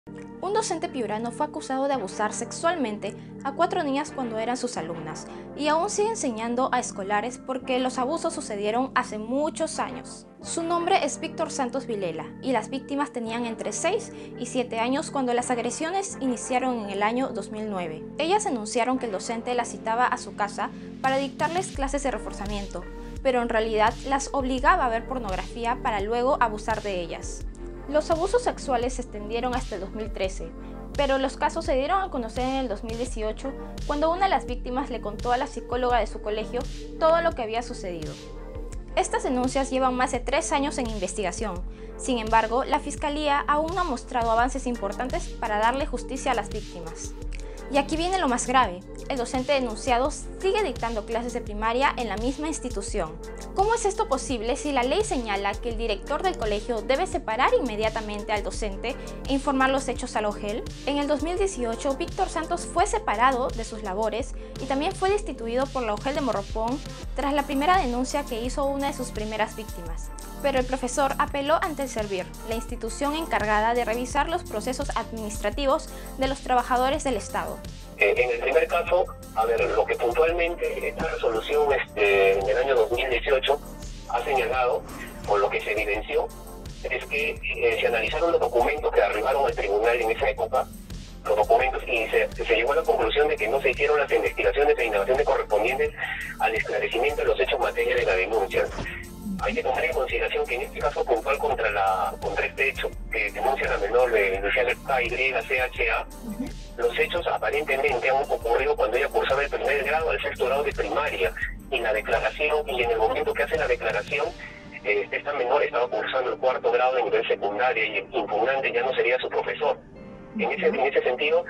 Un docente piurano fue acusado de abusar sexualmente a 4 niñas cuando eran sus alumnas, y aún sigue enseñando a escolares porque los abusos sucedieron hace muchos años. Su nombre es Víctor Santos Vilela, y las víctimas tenían entre 6 y 7 años cuando las agresiones iniciaron en el año 2009. Ellas denunciaron que el docente las citaba a su casa para dictarles clases de reforzamiento, pero en realidad las obligaba a ver pornografía para luego abusar de ellas. Los abusos sexuales se extendieron hasta el 2013, pero los casos se dieron a conocer en el 2018 cuando una de las víctimas le contó a la psicóloga de su colegio todo lo que había sucedido. Estas denuncias llevan más de 3 años en investigación. Sin embargo, la Fiscalía aún no ha mostrado avances importantes para darle justicia a las víctimas. Y aquí viene lo más grave: el docente denunciado sigue dictando clases de primaria en la misma institución. ¿Cómo es esto posible si la ley señala que el director del colegio debe separar inmediatamente al docente e informar los hechos a la OGEL? En el 2018, Víctor Santos fue separado de sus labores y también fue destituido por la OGEL de Morropón tras la primera denuncia que hizo una de sus primeras víctimas. Pero el profesor apeló ante el Servir, la institución encargada de revisar los procesos administrativos de los trabajadores del Estado. En el primer caso, lo que puntualmente esta resolución en el año 2018 ha señalado, o lo que se evidenció, es que se analizaron los documentos que arribaron al tribunal en esa época, los documentos, y se llegó a la conclusión de que no se hicieron las investigaciones e indagaciones correspondientes al esclarecimiento de los hechos materia de la denuncia. Hay que tomar en consideración que en este caso puntual contra este hecho que denuncia la menor de iniciales KYCHA, los hechos aparentemente han ocurrido cuando ella cursaba el primer grado al sexto grado de primaria, y la declaración, y en el momento que hace la declaración, esta menor estaba cursando el cuarto grado de nivel secundaria, y el impugnante ya no sería su profesor. En ese sentido,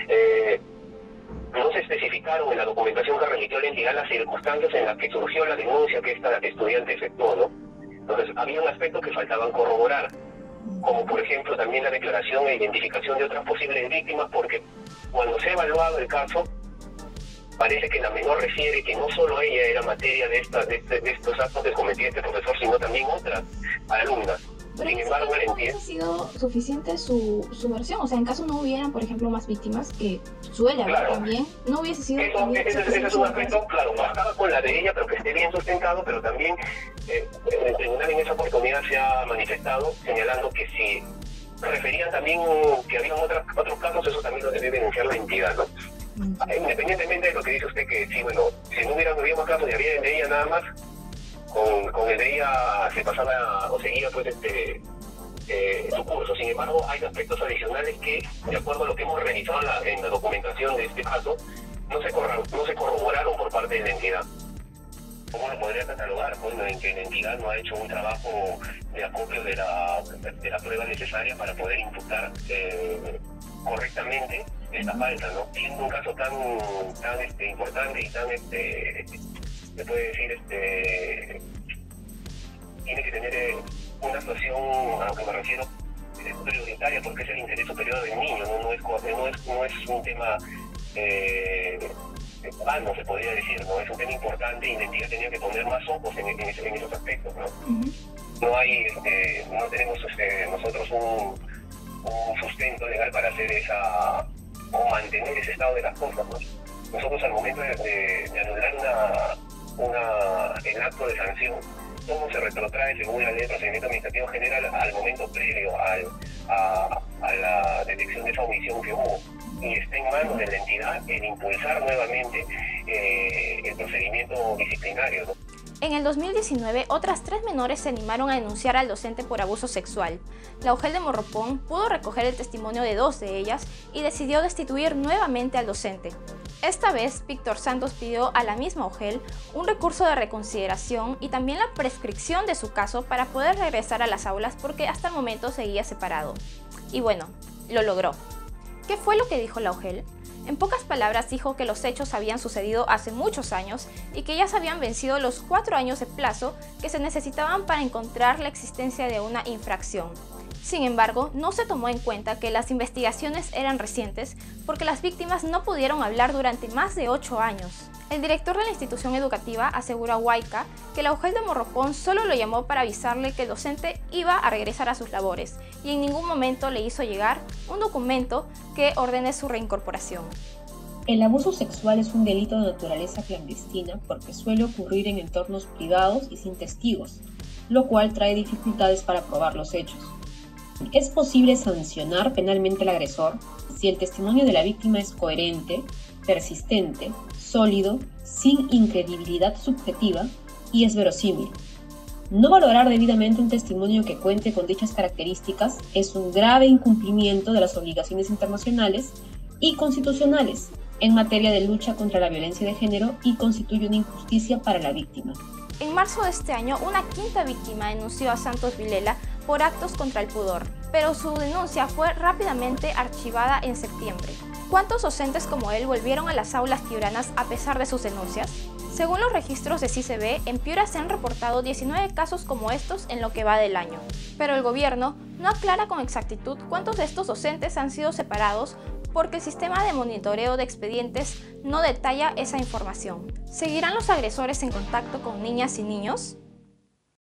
no se especificaron en la documentación que remitió la entidad las circunstancias en las que surgió la denuncia que esta estudiante efectuó, ¿no? Entonces, había un aspecto que faltaban corroborar, como por ejemplo también la declaración e identificación de otras posibles víctimas, porque cuando se ha evaluado el caso, parece que la menor refiere que no solo ella era materia de estos actos que cometía este profesor, sino también otras alumnas. Pero Sin embargo, la entidad... ¿ha sido suficiente su versión? O sea, en caso no hubieran, por ejemplo, más víctimas, que suele haber también, no hubiese sido... Ese es un aspecto, claro, bastaba con la de ella, pero que esté bien sustentado, pero también el tribunal en esa oportunidad se ha manifestado señalando que si referían también que había otros casos, eso también lo debe denunciar la entidad, ¿no? Independientemente de lo que dice usted, que sí, bueno, si no hubiera más casos y había el de ella nada más, con el de ella se pasaba o seguía pues su curso. Sin embargo, hay aspectos adicionales que, de acuerdo a lo que hemos revisado en la documentación de este caso, no se corroboraron por parte de la entidad. ¿Cómo lo podría catalogar? Bueno, en que la entidad no ha hecho un trabajo de acopio de la prueba necesaria para poder imputar correctamente esta falta, ¿no? Siendo un caso tan importante y tan se puede decir, tiene que tener una actuación, a lo que me refiero, prioritaria, porque es el interés superior del niño, no es un tema vano, se podría decir, ¿no? Es un tema importante, y la entidad tenía que poner más ojos en esos aspectos, ¿no? No tenemos nosotros un sustento legal para hacer o mantener ese estado de las cosas, ¿no? Nosotros, al momento de anular el acto de sanción, todo se retrotrae, según la ley de procedimiento administrativo general, al momento previo a la detección de esa omisión que hubo, y está en manos de la entidad el impulsar nuevamente el procedimiento disciplinario, ¿no? En el 2019, otras 3 menores se animaron a denunciar al docente por abuso sexual. La OGEL de Morropón pudo recoger el testimonio de 2 de ellas y decidió destituir nuevamente al docente. Esta vez, Víctor Santos pidió a la misma OGEL un recurso de reconsideración y también la prescripción de su caso para poder regresar a las aulas, porque hasta el momento seguía separado. Y bueno, lo logró. ¿Qué fue lo que dijo la OGEL? En pocas palabras, dijo que los hechos habían sucedido hace muchos años y que ya se habían vencido los 4 años de plazo que se necesitaban para encontrar la existencia de una infracción. Sin embargo, no se tomó en cuenta que las investigaciones eran recientes porque las víctimas no pudieron hablar durante más de 8 años. El director de la institución educativa aseguró a Huayca que la UGEL de Morropón solo lo llamó para avisarle que el docente iba a regresar a sus labores y en ningún momento le hizo llegar un documento que ordene su reincorporación. El abuso sexual es un delito de naturaleza clandestina porque suele ocurrir en entornos privados y sin testigos, lo cual trae dificultades para probar los hechos. Es posible sancionar penalmente al agresor si el testimonio de la víctima es coherente, persistente, sólido, sin incredibilidad subjetiva y es verosímil. No valorar debidamente un testimonio que cuente con dichas características es un grave incumplimiento de las obligaciones internacionales y constitucionales en materia de lucha contra la violencia de género y constituye una injusticia para la víctima. En marzo de este año, una quinta víctima denunció a Santos Vilela por actos contra el pudor, pero su denuncia fue rápidamente archivada en septiembre. ¿Cuántos docentes como él volvieron a las aulas piuranas a pesar de sus denuncias? Según los registros de CICB, en Piura se han reportado 19 casos como estos en lo que va del año, pero el gobierno no aclara con exactitud cuántos de estos docentes han sido separados porque el sistema de monitoreo de expedientes no detalla esa información. ¿Seguirán los agresores en contacto con niñas y niños?